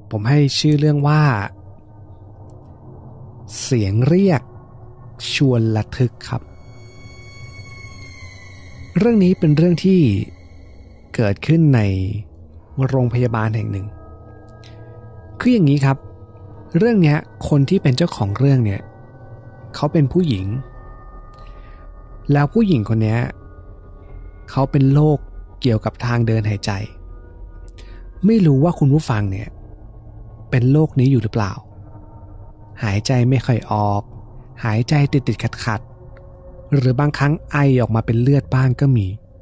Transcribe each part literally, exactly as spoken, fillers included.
ผมให้ชื่อเรื่องว่าเสียงเรียกชวนระทึกครับเรื่องนี้เป็นเรื่องที่เกิดขึ้นในโรงพยาบาลแห่งหนึ่งคืออย่างนี้ครับเรื่องนี้คนที่เป็นเจ้าของเรื่องเนี่ยเขาเป็นผู้หญิงแล้วผู้หญิงคนนี้เขาเป็นโรคเกี่ยวกับทางเดินหายใจไม่รู้ว่าคุณผู้ฟังเนี่ยเป็นโรคนี้อยู่หรือเปล่าหายใจไม่ค่อยออกหายใจติดติดขัดขัดหรือบางครั้งไอออกมาเป็นเลือดบ้างก็มี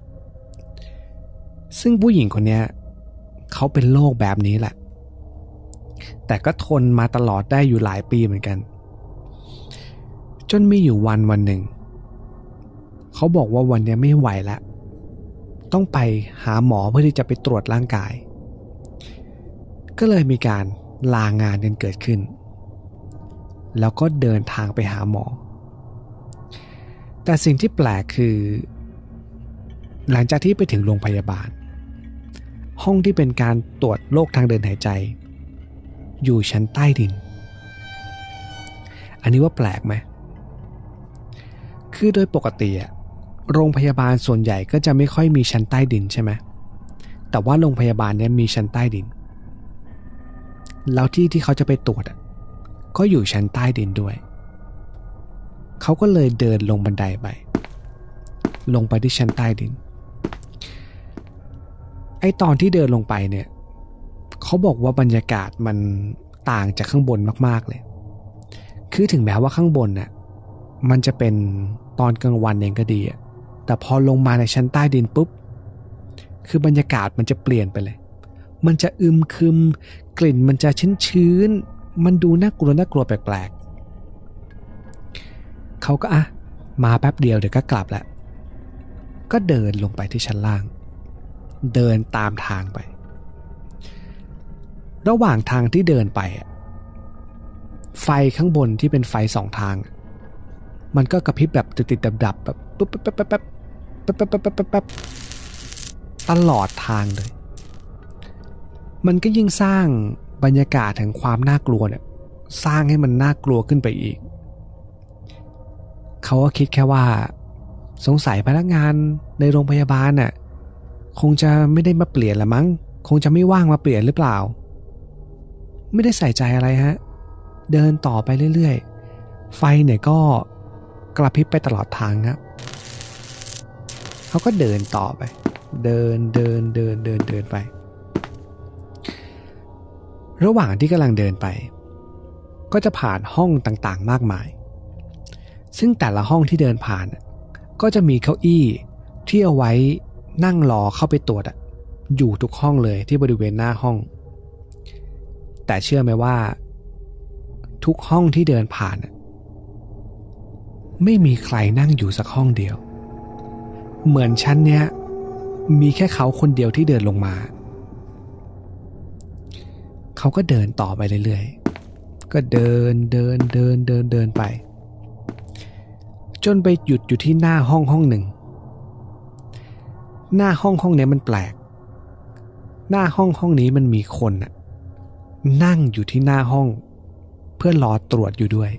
ซึ่งผู้หญิงคนนี้เขาเป็นโรคแบบนี้แหละแต่ก็ทนมาตลอดได้อยู่หลายปีเหมือนกันจนมีอยู่วันวันหนึ่งเขาบอกว่าวันนี้ไม่ไหวแล้วต้องไปหาหมอเพื่อที่จะไปตรวจร่างกายก็เลยมีการลางานกันเกิดขึ้นแล้วก็เดินทางไปหาหมอแต่สิ่งที่แปลกคือหลังจากที่ไปถึงโรงพยาบาลห้องที่เป็นการตรวจโรคทางเดินหายใจอยู่ชั้นใต้ดินอันนี้ว่าแปลกไหมคือโดยปกติอะโรงพยาบาลส่วนใหญ่ก็จะไม่ค่อยมีชั้นใต้ดินใช่ไหมแต่ว่าโรงพยาบาลเนี่ยมีชั้นใต้ดินแล้วที่ที่เขาจะไปตรวจอะก็อยู่ชั้นใต้ดินด้วยเขาก็เลยเดินลงบันไดไปลงไปที่ชั้นใต้ดินไอ้ตอนที่เดินลงไปเนี่ยเขาบอกว่าบรรยากาศมันต่างจากข้างบนมากๆเลยคือถึงแม้ว่าข้างบนน่ะมันจะเป็นตอนกลางวันเองก็ดีอะแต่พอลงมาในชั้นใต้ดินปุ๊บคือบรรยากาศมันจะเปลี่ยนไปเลยมันจะอึมครึมกลิ่นมันจะชื้นๆมันดูน่ากลัวน่ากลัวแปลกๆเขาก็อ่ะมาแป๊บเดียวเดี๋ยวก็กลับแหละก็เดินลงไปที่ชั้นล่างเดินตามทางไประหว่างทางที่เดินไปไฟข้างบนที่เป็นไฟสองทางมันก็กระพริบแบบติดๆดับๆแบบปุ๊บปั๊บปั๊บปั๊บปั๊บปั๊บปั๊บปั๊บปั๊บปั๊บตลอดทางเลยมันก็ยิ่งสร้างบรรยากาศแห่งความน่ากลัวเนี่ยสร้างให้มันน่ากลัวขึ้นไปอีกเขาก็คิดแค่ว่าสงสัยพนักงานในโรงพยาบาลน่ะคงจะไม่ได้มาเปลี่ยนละมั้งคงจะไม่ว่างมาเปลี่ยนหรือเปล่าไม่ได้ใส่ใจอะไรฮะเดินต่อไปเรื่อยๆไฟเนี่ยก็กระพริบไปตลอดทางครับเขาก็เดินต่อไปเดินเดินเดินเดินเดินไประหว่างที่กำลังเดินไปก็จะผ่านห้องต่างๆมากมายซึ่งแต่ละห้องที่เดินผ่านก็จะมีเก้าอี้ที่เอาไว้นั่งรอเข้าไปตรวจอยู่ทุกห้องเลยที่บริเวณหน้าห้องแต่เชื่อไหมว่าทุกห้องที่เดินผ่านไม่มีใครนั่งอยู่สักห้องเดียวเหมือนชั้นเนี้ยมีแค่เขาคนเดียวที่เดินลงมาเขาก็เดินต่อไปเรื่อยๆก็เดินเดินเดินเดินเดินไปจนไปหยุดอยู่ที่หน้าห้องห้องหนึ่งหน้าห้องห้องนี้มันแปลกหน้าห้องห้องนี้มันมีคนน่ะนั่งอยู่ที่หน้าห้องเพื่อรอตรวจอยู่ด้วย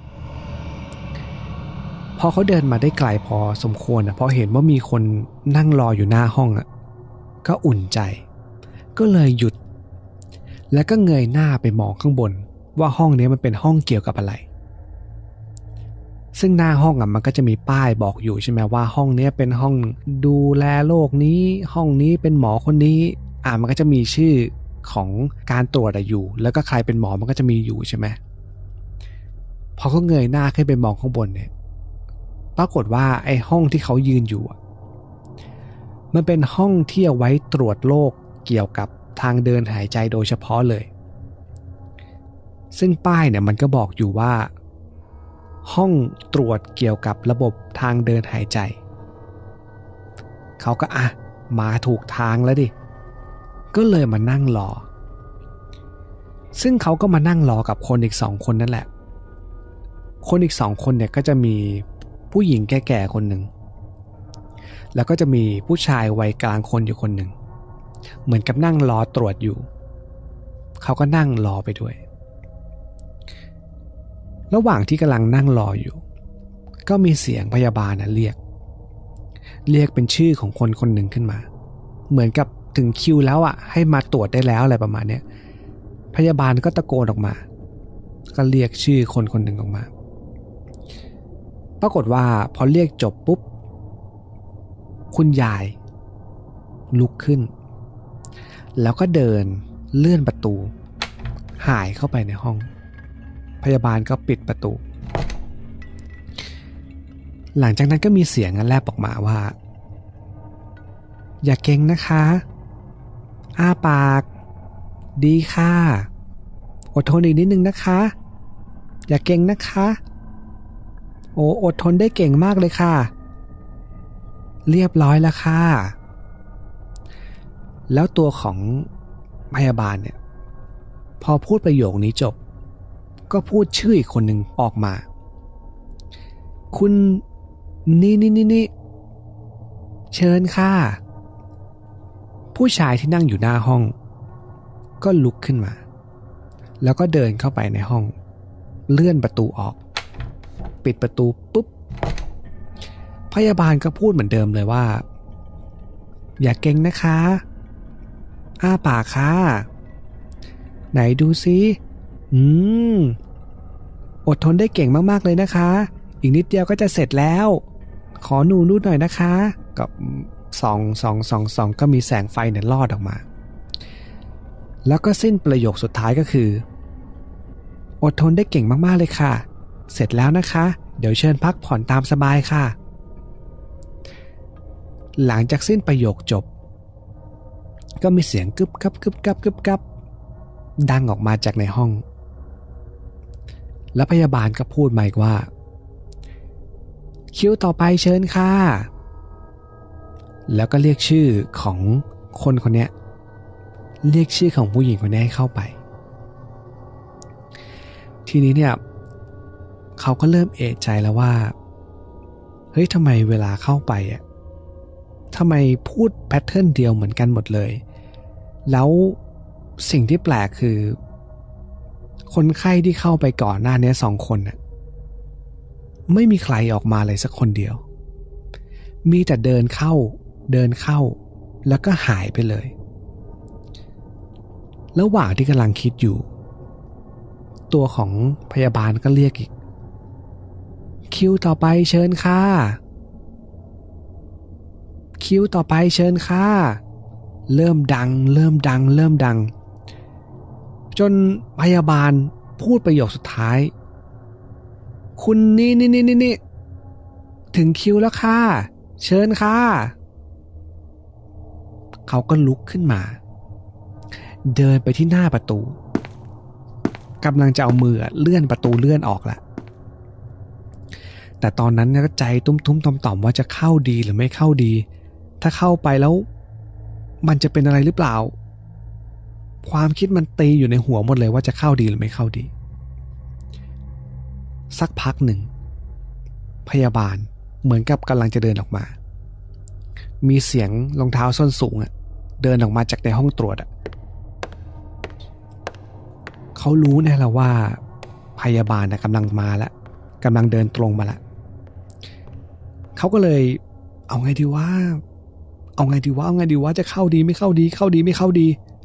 พอเขาเดินมาได้ไกลพอสมควรนะพอเห็นว่ามีคนนั่งรออยู่หน้าห้องอ่ะก็อุ่นใจก็เลยหยุดแล้วก็เงยหน้าไปมองข้างบนว่าห้องนี้มันเป็นห้องเกี่ยวกับอะไรซึ่งหน้าห้องอ่ะมันก็จะมีป้ายบอกอยู่ใช่ไหมว่าห้องนี้เป็นห้องดูแลโรคนี้ห้องนี้เป็นหมอคนนี้อ่ามันก็จะมีชื่อของการตรวจอยู่แล้วก็ใครเป็นหมอมันก็จะมีอยู่ใช่ไหมพอเขาเงยหน้าขึ้นไปมองข้างบนเนี่ยปรากฏว่าไอ้ห้องที่เขายืนอยู่มันเป็นห้องที่เอาไว้ตรวจโรคเกี่ยวกับทางเดินหายใจโดยเฉพาะเลยซึ่งป้ายเนี่ยมันก็บอกอยู่ว่าห้องตรวจเกี่ยวกับระบบทางเดินหายใจเขาก็อ่ะมาถูกทางแล้วดิก็เลยมานั่งรอซึ่งเขาก็มานั่งรอกับคนอีกสองคนนั่นแหละคนอีกสองคนเนี่ยก็จะมีผู้หญิงแก่ๆคนหนึ่งแล้วก็จะมีผู้ชายวัยกลางคนอยู่คนหนึ่งเหมือนกับนั่งรอตรวจอยู่ เขเขาก็นั่งรอไปด้วยระหว่างที่กำลังนั่งรออยู่ก็มีเสียงพยาบาลนะเรียกเรียกเป็นชื่อของคนคนหนึ่งขึ้นมาเหมือนกับถึงคิวแล้วอ่ะให้มาตรวจได้แล้วอะไรประมาณเนี้ยพยาบาลก็ตะโกนออกมาก็เรียกชื่อคนคนหนึ่งออกมาปรากฏว่าพอเรียกจบปุ๊บคุณยายลุกขึ้นแล้วก็เดินเลื่อนประตูหายเข้าไปในห้องพยาบาลก็ปิดประตูหลังจากนั้นก็มีเสียงแลบออกมาว่าอย่าเก่งนะคะอ้าปากดีค่ะอดทนอีกนิดนึงนะคะอย่าเก่งนะคะโอ้อดทนได้เก่งมากเลยค่ะเรียบร้อยแล้วค่ะแล้วตัวของพยาบาลเนี่ยพอพูดประโยคนี้จบก็พูดชื่ออีกคนหนึ่งออกมาคุณนี่นี่นี่นี่เชิญค่ะผู้ชายที่นั่งอยู่หน้าห้องก็ลุกขึ้นมาแล้วก็เดินเข้าไปในห้องเลื่อนประตูออกปิดประตูปุ๊บพยาบาลก็พูดเหมือนเดิมเลยว่าอย่าเก่งนะคะอ้าปากค่ะไหนดูซิอืมอดทนได้เก่งมากๆเลยนะคะอีกนิดเดียวก็จะเสร็จแล้วขอหนูนูดหน่อยนะคะกับส่องส่องส่องส่องก็มีแสงไฟเนี่ยลอดออกมาแล้วก็สิ้นประโยคสุดท้ายก็คืออดทนได้เก่งมากๆเลยค่ะเสร็จแล้วนะคะเดี๋ยวเชิญพักผ่อนตามสบายค่ะหลังจากสิ้นประโยคจบก็มีเสียงกึบกับกึบกับกึบกับดังออกมาจากในห้องแล้วพยาบาลก็พูดมาอีกว่าคิวต่อไปเชิญค่ะแล้วก็เรียกชื่อของคนคนนี้เรียกชื่อของผู้หญิงคนนี้ให้เข้าไปทีนี้เนี่ยเขาก็เริ่มเอะใจแล้วว่าเฮ้ยทำไมเวลาเข้าไปอ่ะทำไมพูดแพทเทิร์นเดียวเหมือนกันหมดเลยแล้วสิ่งที่แปลกคือคนไข้ที่เข้าไปก่อนหน้านี้สองคนน่ะไม่มีใครออกมาเลยสักคนเดียวมีแต่เดินเข้าเดินเข้าแล้วก็หายไปเลยระหว่างที่กำลังคิดอยู่ตัวของพยาบาลก็เรียกอีกคิวต่อไปเชิญค่ะคิวต่อไปเชิญค่ะเริ่มดังเริ่มดังเริ่มดังจนพยาบาลพูดประโยคสุดท้ายคุณนี่นี่นี่นี่ถึงคิวแล้วค่ะเชิญค่ะเขาก็ลุกขึ้นมาเดินไปที่หน้าประตูกำลังจะเอามือเลื่อนประตูเลื่อนออกละแต่ตอนนั้นก็ใจตุ้มๆต่อมๆว่าจะเข้าดีหรือไม่เข้าดีถ้าเข้าไปแล้วมันจะเป็นอะไรหรือเปล่าความคิดมันตีอยู่ในหัวหมดเลยว่าจะเข้าดีหรือไม่เข้าดีสักพักหนึ่งพยาบาลเหมือนกับกำลังจะเดินออกมามีเสียงรองเท้าส้นสูงอ่ะเดินออกมาจากในห้องตรวจอ่ะเขารู้แน่แล้วว่าพยาบาลนะกำลังมาแล้วกำลังเดินตรงมาแล้วเขาก็เลยเอาไงดีว่าเอาไงดีว่าเอาไงดีว่าจะเข้าดีไม่เข้าดีเข้าดีไม่เข้าดี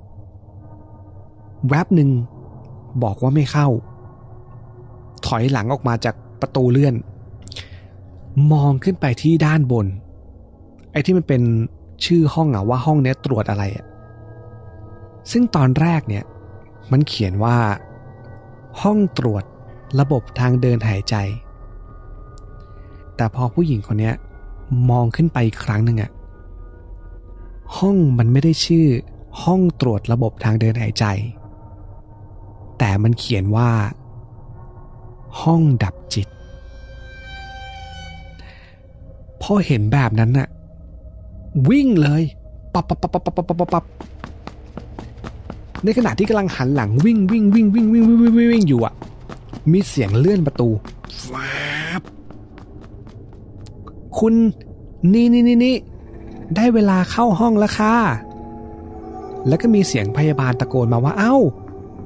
แวบหนึ่งบอกว่าไม่เข้าถอยหลังออกมาจากประตูเลื่อนมองขึ้นไปที่ด้านบนไอ้ที่มันเป็นชื่อห้องอะว่าห้องนี้ตรวจอะไรอะซึ่งตอนแรกเนี่ยมันเขียนว่าห้องตรวจระบบทางเดินหายใจแต่พอผู้หญิงคนนี้มองขึ้นไปอีกครั้งหนึ่งอะห้องมันไม่ได้ชื่อห้องตรวจระบบทางเดินหายใจแต่มันเขียนว่าห้องดับจิตพอเห็นแบบนั้นน่ะวิ่งเลยปับปับปับปับปับปับปับในขณะที่กำลังหันหลังวิ่งวิ่งวิ่งวิ่งวิ่งวิ่งวิ่งวิ่งอยู่อ่ะมีเสียงเลื่อนประตูแวบคุณนี่นี่นี่นี่ได้เวลาเข้าห้องแล้วค่ะแล้วก็มีเสียงพยาบาลตะโกนมาว่าเอ้า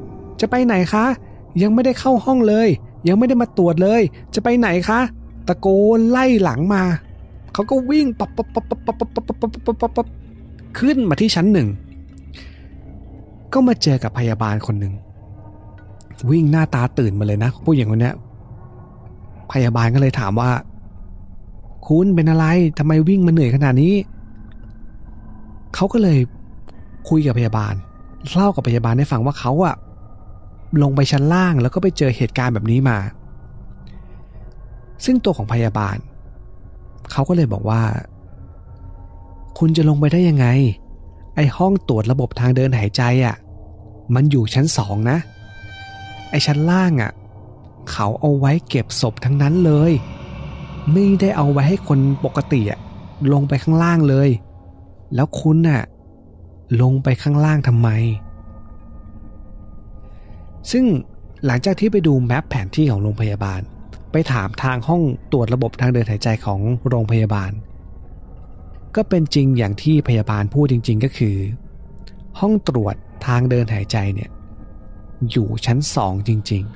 จะไปไหนคะยังไม่ได้เข้าห้องเลยยังไม่ได้มาตรวจเลยจะไปไหนคะตะโกนไล่หลังมาเขาก็วิ่งปั๊บปั๊บปั๊บปั๊บปั๊บปั๊บปั๊บปั๊บปั๊บปั๊บขึ้นมาที่ชั้นหนึ่งก็มาเจอกับพยาบาลคนหนึ่งวิ่งหน้าตาตื่นมาเลยนะผู้หญิงคนนี้พยาบาลก็เลยถามว่าคุณเป็นอะไรทำไมวิ่งมาเหนื่อยขนาดนี้เขาก็เลยคุยกับพยาบาลเล่ากับพยาบาลให้ฟังว่าเขาอะลงไปชั้นล่างแล้วก็ไปเจอเหตุการณ์แบบนี้มาซึ่งตัวของพยาบาลเขาก็เลยบอกว่าคุณจะลงไปได้ยังไงไอห้องตรวจระบบทางเดินหายใจอะมันอยู่ชั้นสองนะไอชั้นล่างอะเขาเอาไว้เก็บศพทั้งนั้นเลยไม่ได้เอาไว้ให้คนปกติอะลงไปข้างล่างเลยแล้วคุณน่ะลงไปข้างล่างทำไมซึ่งหลังจากที่ไปดูแมปแผนที่ของโรงพยาบาลไปถามทางห้องตรวจระบบทางเดินหายใจของโรงพยาบาลก็เป็นจริงอย่างที่พยาบาลพูดจริงๆก็คือห้องตรวจทางเดินหายใจเนี่ยอยู่ชั้นสองจริง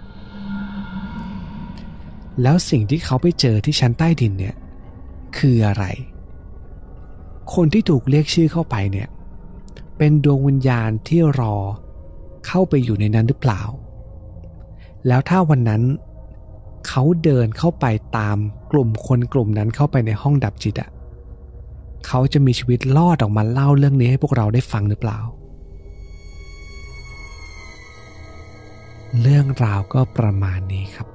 ๆแล้วสิ่งที่เขาไปเจอที่ชั้นใต้ดินเนี่ยคืออะไรคนที่ถูกเรียกชื่อเข้าไปเนี่ยเป็นดวงวิญญาณที่รอเข้าไปอยู่ในนั้นหรือเปล่าแล้วถ้าวันนั้นเขาเดินเข้าไปตามกลุ่มคนกลุ่มนั้นเข้าไปในห้องดับจิตอะเขาจะมีชีวิตรอดออกมาเล่าเรื่องนี้ให้พวกเราได้ฟังหรือเปล่าเรื่องราวก็ประมาณนี้ครับ